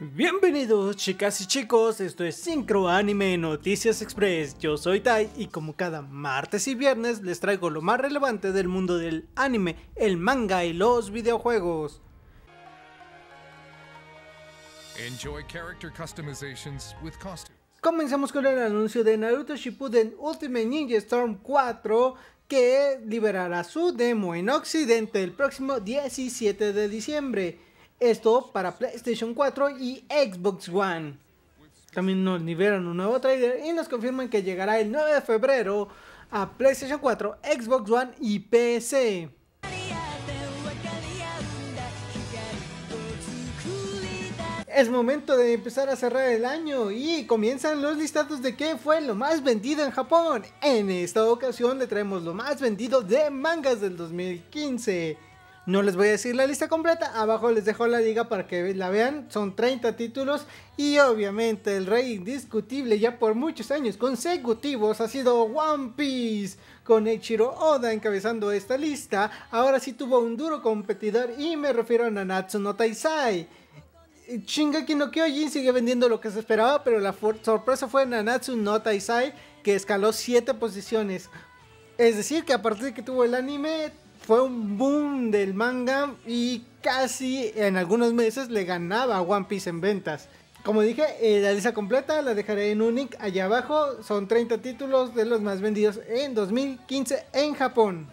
Bienvenidos chicas y chicos, esto es Sincro Anime Noticias Express. Yo soy Tai y como cada martes y viernes les traigo lo más relevante del mundo del anime, el manga y los videojuegos. Enjoy character customizations with costumes. Comenzamos con el anuncio de Naruto Shippuden Ultimate Ninja Storm 4, que liberará su demo en Occidente el próximo 17 de diciembre. Esto para PlayStation 4 y Xbox One. También nos liberan un nuevo trailer y nos confirman que llegará el 9 de febrero a PlayStation 4, Xbox One y PC. Es momento de empezar a cerrar el año y comienzan los listados de qué fue lo más vendido en Japón. En esta ocasión le traemos lo más vendido de mangas del 2015. No les voy a decir la lista completa, abajo les dejo la liga para que la vean, son 30 títulos y obviamente el rey indiscutible ya por muchos años consecutivos ha sido One Piece, con Eiichiro Oda encabezando esta lista. Ahora sí tuvo un duro competidor y me refiero a Nanatsu no Taizai. Shingeki no Kyojin sigue vendiendo lo que se esperaba, pero la sorpresa fue Nanatsu no Taizai, que escaló 7 posiciones. Es decir, que a partir de que tuvo el anime fue un boom del manga y casi en algunos meses le ganaba a One Piece en ventas. Como dije, la lista completa la dejaré en un link allá abajo. Son 30 títulos de los más vendidos en 2015 en Japón.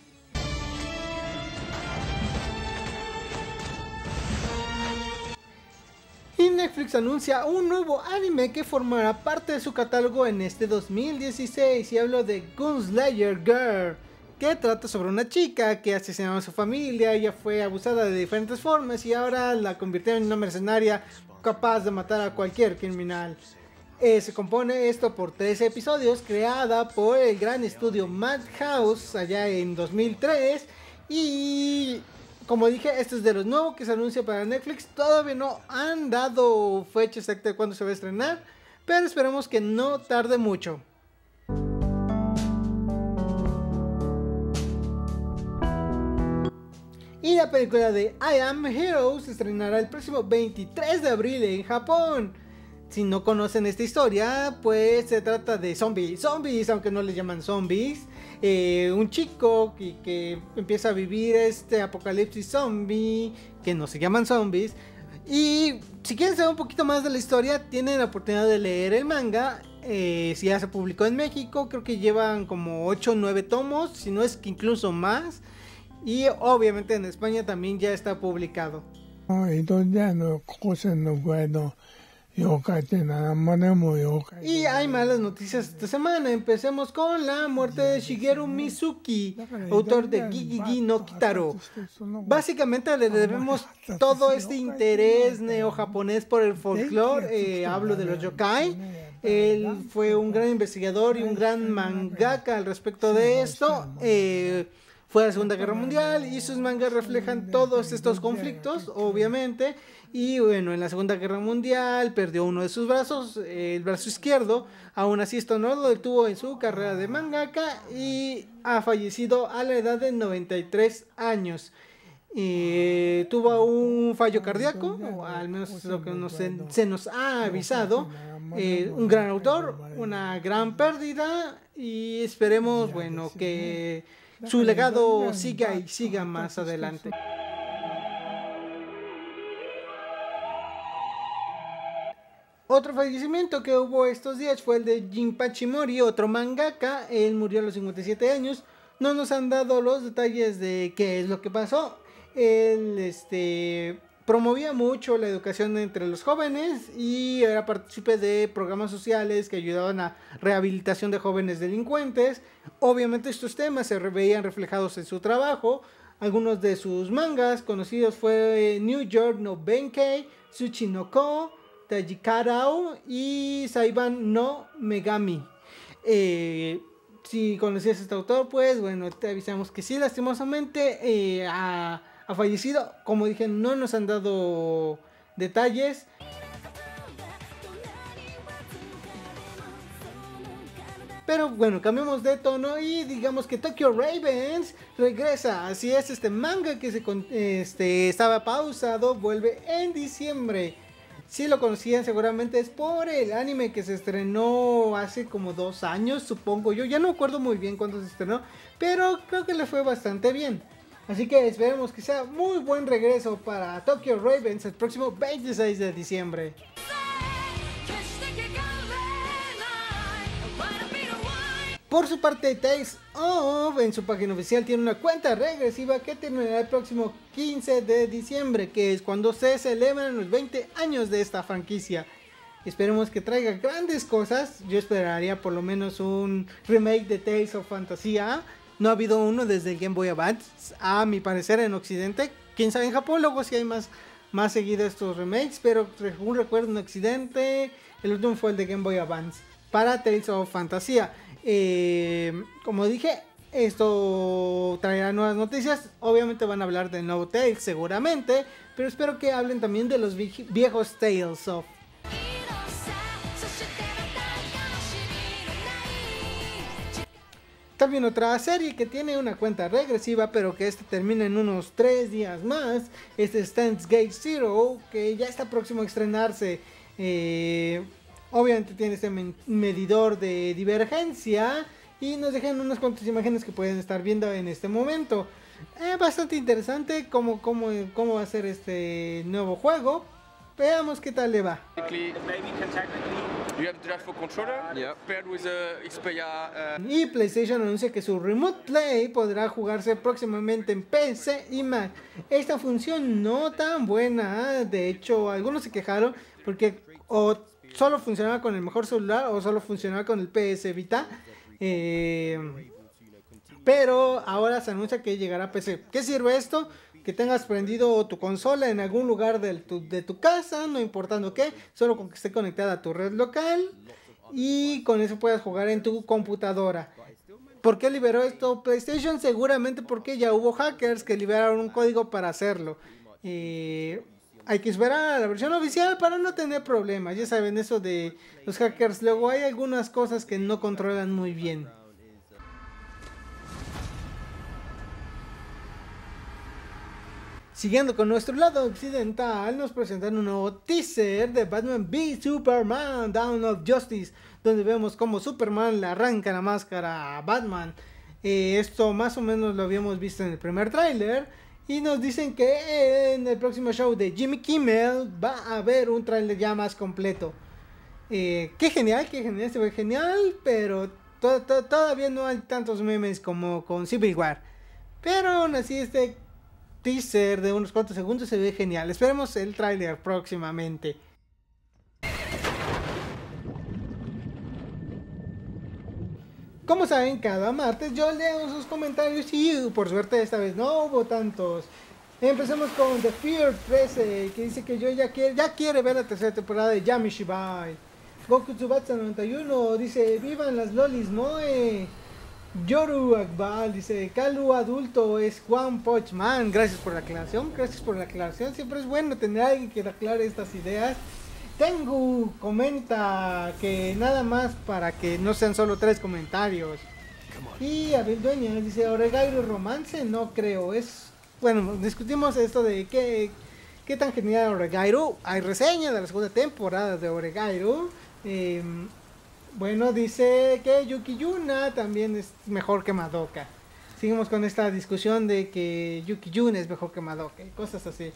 Y Netflix anuncia un nuevo anime que formará parte de su catálogo en este 2016. Y hablo de Gunslayer Girl, que trata sobre una chica que asesinó a su familia. Ella fue abusada de diferentes formas y ahora la convirtieron en una mercenaria capaz de matar a cualquier criminal. Se compone esto por 13 episodios, creada por el gran estudio Madhouse allá en 2003. Y como dije, esto es de los nuevos que se anuncia para Netflix. Todavía no han dado fecha exacta de cuándo se va a estrenar, pero esperemos que no tarde mucho. Y la película de I Am Hero se estrenará el próximo 23 de abril en Japón. Si no conocen esta historia, pues se trata de zombies, aunque no les llaman zombies. Un chico que empieza a vivir este apocalipsis zombie, que no se llaman zombies. Y si quieren saber un poquito más de la historia, tienen la oportunidad de leer el manga. Si ya se publicó en México, creo que llevan como 8 o 9 tomos, si no es que incluso más. Y obviamente en España también ya está publicado. Y hay malas noticias esta semana. Empecemos con la muerte de Shigeru Mizuki, autor de Gigi no Kitaro. Básicamente le debemos todo este interés neojaponés por el folclore. Hablo de los yokai. Él fue un gran investigador y un gran mangaka al respecto de esto. Fue la Segunda Guerra Mundial y sus mangas reflejan todos estos conflictos, obviamente. Y bueno, en la Segunda Guerra Mundial perdió uno de sus brazos, el brazo izquierdo. Aún así esto no lo detuvo en su carrera de mangaka y ha fallecido a la edad de 93 años. Tuvo un fallo cardíaco, o al menos es lo que se nos ha avisado. Un gran autor, una gran pérdida y esperemos, bueno, que su legado siga y siga más adelante. Otro fallecimiento que hubo estos días fue el de Jinpachi Mori, otro mangaka. Él murió a los 57 años. No nos han dado los detalles de qué es lo que pasó. Él promovía mucho la educación entre los jóvenes y era partícipe de programas sociales que ayudaban a rehabilitación de jóvenes delincuentes. Obviamente estos temas se veían reflejados en su trabajo. Algunos de sus mangas conocidos fue New York no Benkei, Tsuchi no Ko, Tajikarao y Saiban no Megami. Si conocías a este autor, pues bueno, te avisamos que sí, lastimosamente ha fallecido. Como dije, no nos han dado detalles. Pero bueno, cambiamos de tono y digamos que Tokyo Ravens regresa. Así es, este manga que estaba pausado vuelve en diciembre. Si lo conocían seguramente es por el anime que se estrenó hace como 2 años, supongo yo. Ya no me acuerdo muy bien cuándo se estrenó, pero creo que le fue bastante bien. Así que esperemos que sea muy buen regreso para Tokyo Ravens el próximo 26 de diciembre. Por su parte, Tales of en su página oficial tiene una cuenta regresiva que terminará el próximo 15 de diciembre, que es cuando se celebran los 20 años de esta franquicia. Esperemos que traiga grandes cosas. Yo esperaría por lo menos un remake de Tales of Fantasía. No ha habido uno desde el Game Boy Advance, a mi parecer, en Occidente. Quién sabe en Japón, luego sí hay más seguido estos remakes, pero según recuerdo en Occidente, el último fue el de Game Boy Advance para Tales of Fantasía. Como dije, esto traerá nuevas noticias. Obviamente van a hablar del nuevo Tales seguramente, pero espero que hablen también de los viejos Tales of. También otra serie que tiene una cuenta regresiva, pero que esta termina en unos 3 días más, es Steins Gate Zero, que ya está próximo a estrenarse. Obviamente tiene este medidor de divergencia y nos dejan unas cuantas imágenes que pueden estar viendo en este momento. Bastante interesante cómo va a ser este nuevo juego. Veamos qué tal le va. Y PlayStation anuncia que su Remote Play podrá jugarse próximamente en PC y Mac. Esta función no tan buena, de hecho algunos se quejaron porque solo funcionaba con el mejor celular o solo funcionaba con el PS Vita. Pero ahora se anuncia que llegará a PC. ¿Qué sirve esto? Que tengas prendido tu consola en algún lugar de tu casa, no importando qué, solo con que esté conectada a tu red local y con eso puedas jugar en tu computadora. ¿Por qué liberó esto PlayStation? Seguramente porque ya hubo hackers que liberaron un código para hacerlo. Hay que esperar a la versión oficial para no tener problemas. Ya saben, eso de los hackers, luego hay algunas cosas que no controlan muy bien. Siguiendo con nuestro lado occidental, nos presentan un nuevo teaser de Batman v Superman Dawn of Justice, donde vemos cómo Superman le arranca la máscara a Batman. Esto más o menos lo habíamos visto en el primer tráiler. Y nos dicen que en el próximo show de Jimmy Kimmel va a haber un tráiler ya más completo. Qué genial, se ve genial, pero todavía no hay tantos memes como con Civil War. Pero aún así este teaser de unos cuantos segundos se ve genial. Esperemos el tráiler próximamente. Como saben, cada martes yo leo sus comentarios y por suerte esta vez no hubo tantos. Empecemos con The Fear 13, que dice que ya quiere ver la tercera temporada de Yami Shibai. Goku Tsubatsu 91 dice, vivan las lolis moe. Yoru Akbal dice, Kalu adulto es One Punch Man. Gracias por la aclaración, siempre es bueno tener a alguien que aclare estas ideas. Tengu comenta que nada más para que no sean solo 3 comentarios. Y Abel Dueñas dice, Oregairo romance, no creo, bueno, discutimos esto de qué tan genial Oregairo. Hay reseña de la segunda temporada de Oregairo. Bueno, dice que Yuki Yuna también es mejor que Madoka. Seguimos con esta discusión de que Yuki Yuna es mejor que Madoka y cosas así.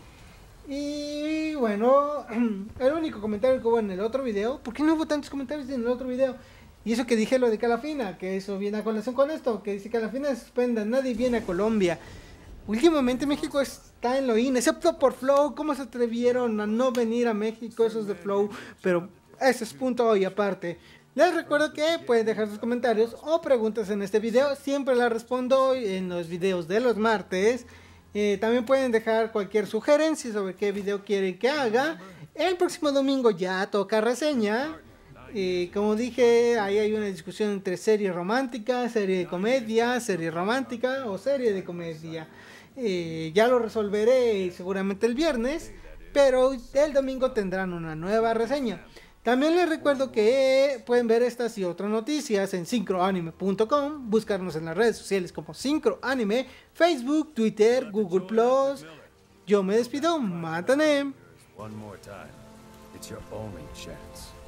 Y bueno, el único comentario que hubo en el otro video, ¿por qué no hubo tantos comentarios en el otro video? Y eso que dije lo de Calafina, que eso viene a colación con esto, que dice Calafina se suspenda, nadie viene a Colombia. Últimamente México está en lo in, excepto por Flow. ¿Cómo se atrevieron a no venir a México esos de Flow? Pero ese es punto hoy aparte. Les recuerdo que pueden dejar sus comentarios o preguntas en este video. Siempre las respondo en los videos de los martes. También pueden dejar cualquier sugerencia sobre qué video quieren que haga. El próximo domingo ya toca reseña. Como dije, ahí hay una discusión entre serie romántica, serie de comedia, serie romántica o serie de comedia. Ya lo resolveré seguramente el viernes, pero el domingo tendrán una nueva reseña. También les recuerdo que pueden ver estas y otras noticias en syncroanime.com, buscarnos en las redes sociales como syncroanime, Facebook, Twitter, Google+. Yo me despido, Matanem. It's your only chance.